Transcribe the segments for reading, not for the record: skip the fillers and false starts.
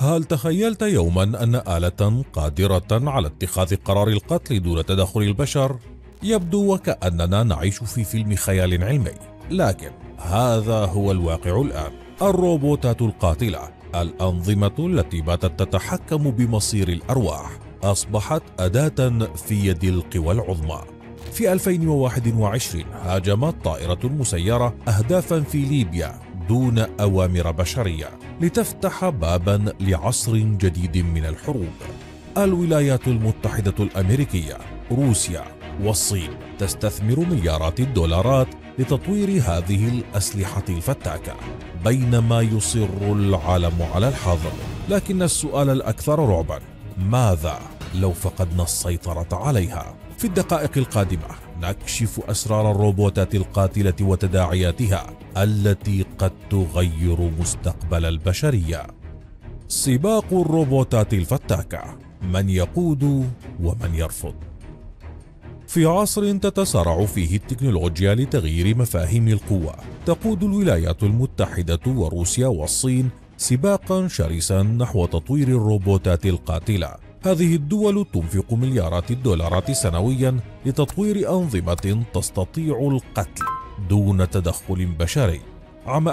هل تخيلت يوما أن آلة قادرة على اتخاذ قرار القتل دون تدخل البشر؟ يبدو وكأننا نعيش في فيلم خيال علمي، لكن هذا هو الواقع الآن. الروبوتات القاتلة، الأنظمة التي باتت تتحكم بمصير الأرواح، أصبحت أداة في يد القوى العظمى. في 2021 هاجمت طائرة مسيرة أهدافا في ليبيا دون أوامر بشرية، لتفتح بابا لعصر جديد من الحروب. الولايات المتحدة الأمريكية، روسيا والصين تستثمر مليارات الدولارات لتطوير هذه الأسلحة الفتاكة، بينما يصر العالم على الحظر. لكن السؤال الأكثر رعبا: ماذا لو فقدنا السيطرة عليها؟ في الدقائق القادمة نكشف أسرار الروبوتات القاتلة وتداعياتها التي قد تغير مستقبل البشرية. سباق الروبوتات الفتاكة، من يقود ومن يرفض؟ في عصر تتسارع فيه التكنولوجيا لتغيير مفاهيم القوة، تقود الولايات المتحدة وروسيا والصين سباقا شرسا نحو تطوير الروبوتات القاتلة. هذه الدول تنفق مليارات الدولارات سنويا لتطوير أنظمة تستطيع القتل دون تدخل بشري. عام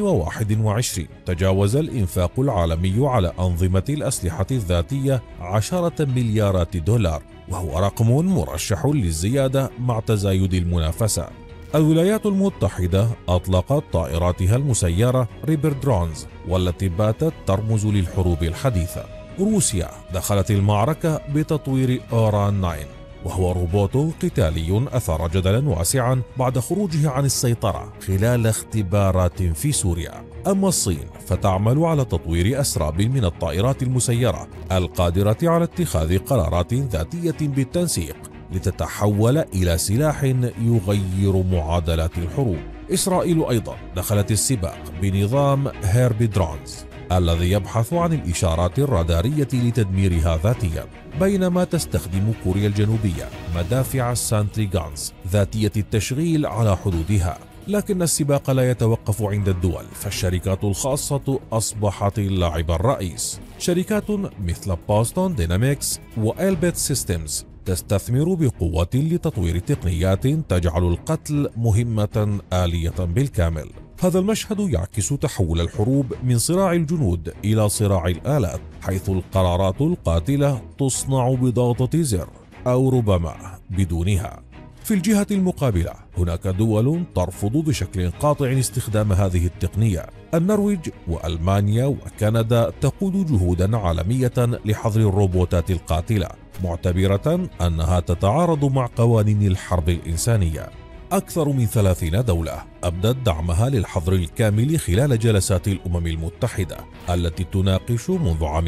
2021 تجاوز الإنفاق العالمي على أنظمة الأسلحة الذاتية 10 مليارات دولار، وهو رقم مرشح للزيادة مع تزايد المنافسة. الولايات المتحدة أطلقت طائراتها المسيرة ريبر درونز، والتي باتت ترمز للحروب الحديثة. روسيا دخلت المعركة بتطوير أوران 9، وهو روبوت قتالي أثار جدلا واسعا بعد خروجه عن السيطرة خلال اختبارات في سوريا. أما الصين فتعمل على تطوير أسراب من الطائرات المسيرة القادرة على اتخاذ قرارات ذاتية بالتنسيق لتتحول إلى سلاح يغير معادلات الحروب. إسرائيل أيضا دخلت السباق بنظام هيربي درونز الذي يبحث عن الإشارات الرادارية لتدميرها ذاتيا، بينما تستخدم كوريا الجنوبية مدافع سانتري غانز ذاتية التشغيل على حدودها. لكن السباق لا يتوقف عند الدول، فالشركات الخاصة أصبحت اللاعب الرئيس. شركات مثل بوستون ديناميكس وإلبيت سيستمز تستثمر بقوة لتطوير تقنيات تجعل القتل مهمة آلية بالكامل. هذا المشهد يعكس تحول الحروب من صراع الجنود إلى صراع الآلات، حيث القرارات القاتلة تصنع بضغطة زر أو ربما بدونها. في الجهة المقابلة هناك دول ترفض بشكل قاطع استخدام هذه التقنية. النرويج وألمانيا وكندا تقود جهودا عالمية لحظر الروبوتات القاتلة، معتبرة أنها تتعارض مع قوانين الحرب الإنسانية. أكثر من 30 دولة أبدت دعمها للحظر الكامل خلال جلسات الأمم المتحدة التي تناقش منذ عام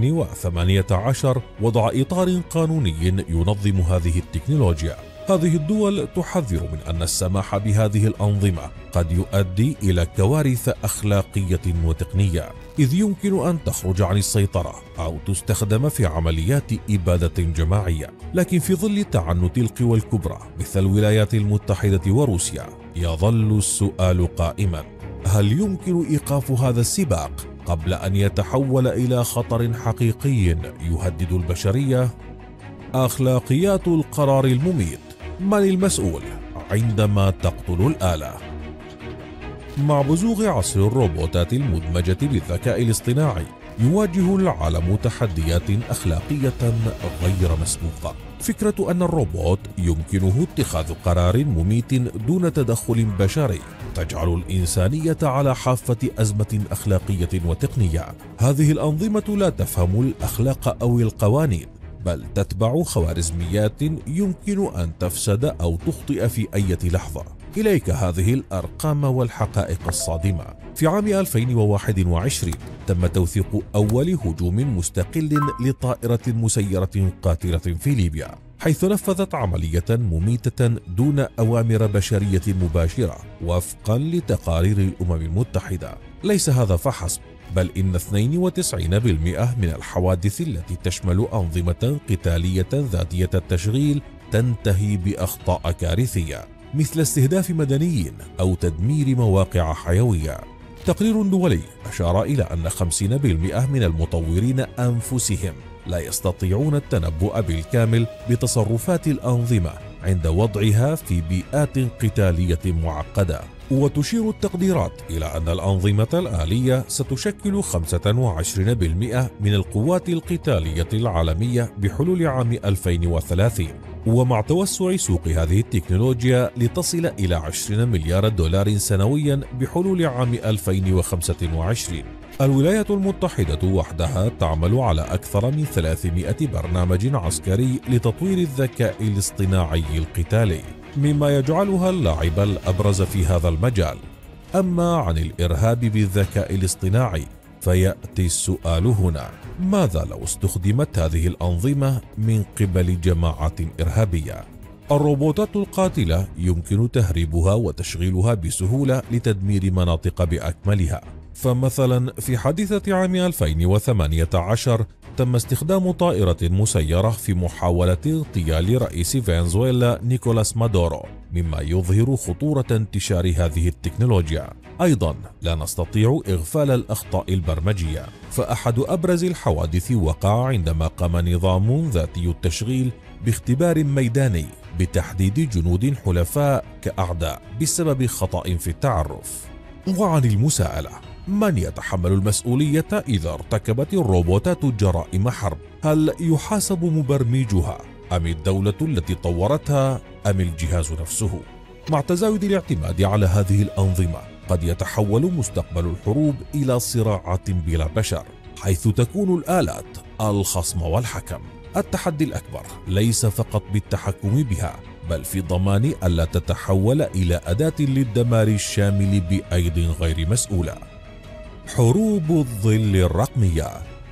2018 وضع إطار قانوني ينظم هذه التكنولوجيا. هذه الدول تحذر من أن السماح بهذه الأنظمة قد يؤدي إلى كوارث أخلاقية وتقنية، إذ يمكن أن تخرج عن السيطرة أو تستخدم في عمليات إبادة جماعية. لكن في ظل تعنت القوى الكبرى مثل الولايات المتحدة وروسيا، يظل السؤال قائما: هل يمكن إيقاف هذا السباق قبل أن يتحول إلى خطر حقيقي يهدد البشرية؟ أخلاقيات القرار المميت، من المسؤول عندما تقتل الآلة؟ مع بزوغ عصر الروبوتات المدمجة بالذكاء الاصطناعي، يواجه العالم تحديات أخلاقية غير مسبوقة. فكرة أن الروبوت يمكنه اتخاذ قرار مميت دون تدخل بشري تجعل الإنسانية على حافة أزمة أخلاقية وتقنية. هذه الأنظمة لا تفهم الأخلاق أو القوانين، بل تتبع خوارزميات يمكن أن تفسد أو تخطئ في أي لحظة. إليك هذه الأرقام والحقائق الصادمة. في عام 2021 تم توثيق أول هجوم مستقل لطائرة مسيرة قاتلة في ليبيا، حيث نفذت عملية مميتة دون أوامر بشرية مباشرة وفقا لتقارير الأمم المتحدة. ليس هذا فحسب، بل إن 92% من الحوادث التي تشمل أنظمة قتالية ذاتية التشغيل تنتهي بأخطاء كارثية، مثل استهداف مدنيين أو تدمير مواقع حيوية. تقرير دولي أشار إلى أن 50% من المطورين أنفسهم لا يستطيعون التنبؤ بالكامل بتصرفات الأنظمة عند وضعها في بيئات قتالية معقدة. وتشير التقديرات إلى أن الأنظمة الآلية ستشكل 25% من القوات القتالية العالمية بحلول عام 2030، ومع توسع سوق هذه التكنولوجيا لتصل إلى 20 مليار دولار سنويا بحلول عام 2025. الولايات المتحدة وحدها تعمل على أكثر من 300 برنامج عسكري لتطوير الذكاء الاصطناعي القتالي، مما يجعلها اللاعب الأبرز في هذا المجال. أما عن الإرهاب بالذكاء الاصطناعي فيأتي السؤال هنا: ماذا لو استخدمت هذه الأنظمة من قبل جماعات إرهابية؟ الروبوتات القاتلة يمكن تهريبها وتشغيلها بسهولة لتدمير مناطق بأكملها. فمثلا في حادثة عام 2018 تم استخدام طائرة مسيرة في محاولة اغتيال رئيس فنزويلا نيكولاس مادورو، مما يظهر خطورة انتشار هذه التكنولوجيا. أيضا لا نستطيع إغفال الأخطاء البرمجية، فأحد أبرز الحوادث وقع عندما قام نظام ذاتي التشغيل باختبار ميداني بتحديد جنود حلفاء كأعداء بسبب خطأ في التعرف. وعن المساءلة: من يتحمل المسؤولية إذا ارتكبت الروبوتات جرائم حرب؟ هل يحاسب مبرمجها أم الدولة التي طورتها أم الجهاز نفسه؟ مع تزايد الاعتماد على هذه الأنظمة قد يتحول مستقبل الحروب إلى صراعات بلا بشر، حيث تكون الآلات الخصم والحكم. التحدي الأكبر ليس فقط بالتحكم بها، بل في ضمان ألا تتحول إلى أداة للدمار الشامل بأيد غير مسؤولة. حروب الظل الرقمية.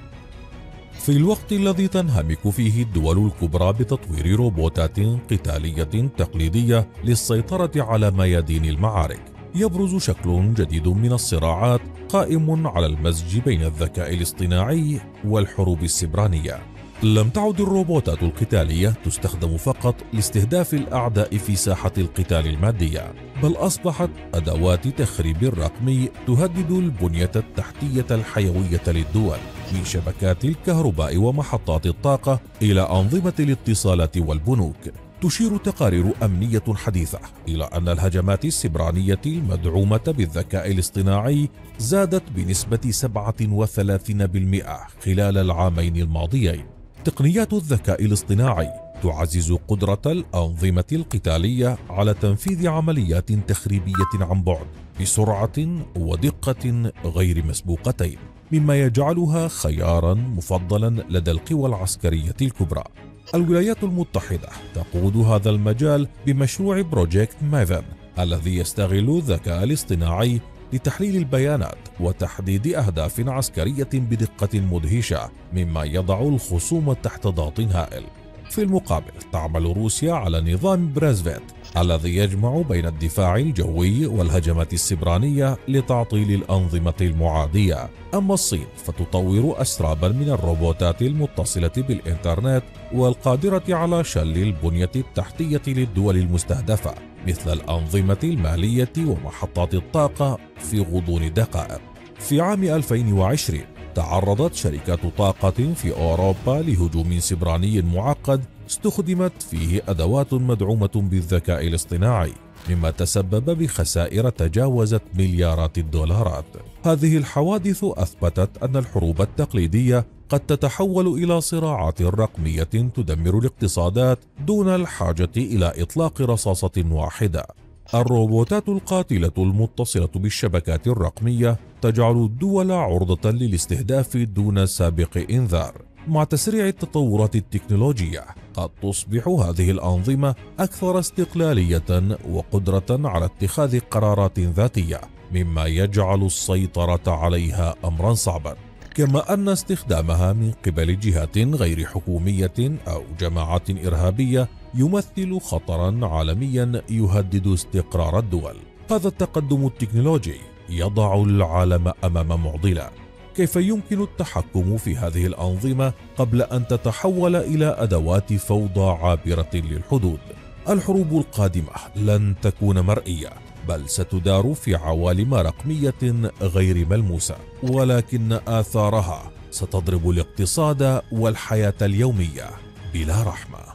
في الوقت الذي تنهمك فيه الدول الكبرى بتطوير روبوتات قتالية تقليدية للسيطرة على ميادين المعارك، يبرز شكل جديد من الصراعات قائم على المزج بين الذكاء الاصطناعي والحروب السبرانية. لم تعد الروبوتات القتالية تستخدم فقط لاستهداف الأعداء في ساحة القتال المادية، بل أصبحت أدوات تخريب رقمي تهدد البنية التحتية الحيوية للدول، من شبكات الكهرباء ومحطات الطاقة إلى أنظمة الاتصالات والبنوك. تشير تقارير أمنية حديثة إلى أن الهجمات السبرانية المدعومة بالذكاء الاصطناعي زادت بنسبة 37% خلال العامين الماضيين. تقنيات الذكاء الاصطناعي تعزز قدرة الأنظمة القتالية على تنفيذ عمليات تخريبية عن بعد بسرعة ودقة غير مسبوقتين، مما يجعلها خيارا مفضلا لدى القوى العسكرية الكبرى. الولايات المتحدة تقود هذا المجال بمشروع بروجيكت مايفن، الذي يستغل الذكاء الاصطناعي لتحليل البيانات وتحديد أهداف عسكرية بدقة مدهشة، مما يضع الخصوم تحت ضغط هائل. في المقابل تعمل روسيا على نظام بريزفيت الذي يجمع بين الدفاع الجوي والهجمات السبرانية لتعطيل الأنظمة المعادية. أما الصين فتطور أسرابا من الروبوتات المتصلة بالإنترنت والقادرة على شل البنية التحتية للدول المستهدفة، مثل الأنظمة المالية ومحطات الطاقة في غضون دقائق. في عام 2020 تعرضت شركات طاقة في أوروبا لهجوم سبراني معقد استخدمت فيه أدوات مدعومة بالذكاء الاصطناعي، مما تسبب بخسائر تجاوزت مليارات الدولارات. هذه الحوادث أثبتت أن الحروب التقليدية قد تتحول إلى صراعات رقمية تدمر الاقتصادات دون الحاجة إلى إطلاق رصاصة واحدة. الروبوتات القاتلة المتصلة بالشبكات الرقمية تجعل الدول عرضة للاستهداف دون سابق إنذار. مع تسريع التطورات التكنولوجية قد تصبح هذه الأنظمة أكثر استقلالية وقدرة على اتخاذ قرارات ذاتية، مما يجعل السيطرة عليها أمرا صعبا. كما أن استخدامها من قبل جهات غير حكومية أو جماعات إرهابية يمثل خطرا عالميا يهدد استقرار الدول. هذا التقدم التكنولوجي يضع العالم أمام معضلة: كيف يمكن التحكم في هذه الأنظمة قبل أن تتحول إلى أدوات فوضى عابرة للحدود؟ الحروب القادمة لن تكون مرئية، بل ستدار في عوالم رقمية غير ملموسة، ولكن آثارها ستضرب الاقتصاد والحياة اليومية بلا رحمة.